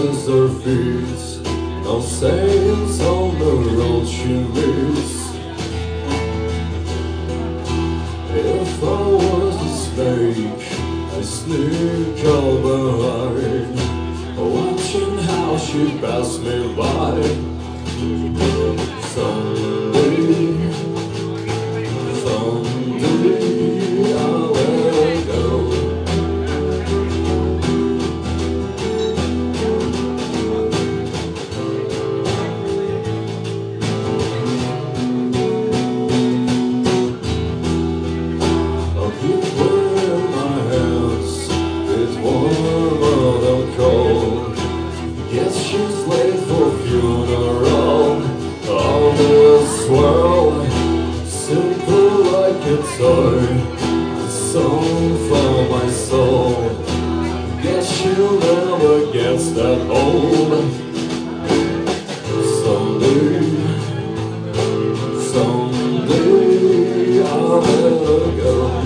kisses her feet, no saints on the road she meets. If I was a snake, I sneak all behind, watching how she passed me by. Someday I'll let her go. I'll keep her in my hands, it's warmer than cold. Yes, she's late for funeral. All this world, simple like a toy, a song for my soul. Guess she'll never get that old. Someday I'll let her go.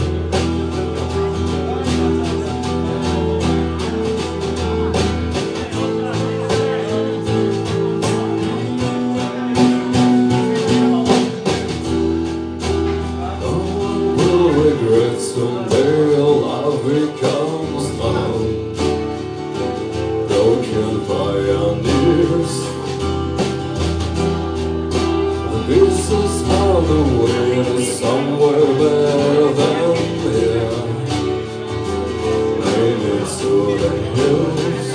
Regret someday love becomes numb, broken pioneers. The pieces on the way to somewhere better than here, maybe to the hills.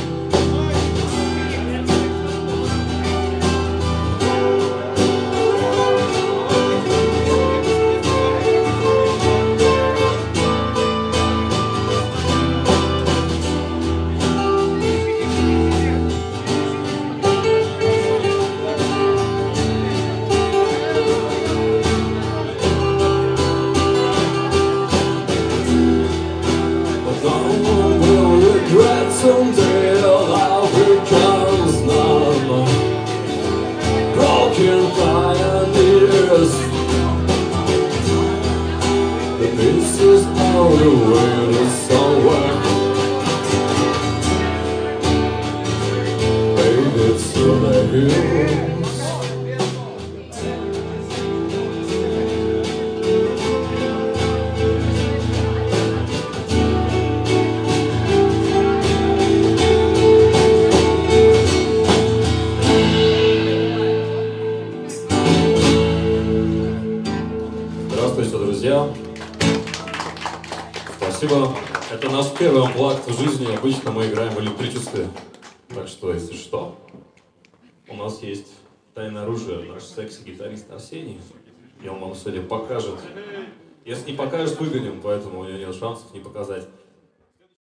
Someday love becomes numb, broken pioneers. The pieces on the way to somewhere, baby, to the hills. Здравствуйте, друзья! Спасибо. Это наш первый амплакт в жизни. Обычно мы играем в электричестве. Так что, если что, у нас есть тайное оружие, наш секси-гитарист Арсений. И он вам сегодня покажет. Если не покажет, выгоним, поэтому у него нет шансов не показать.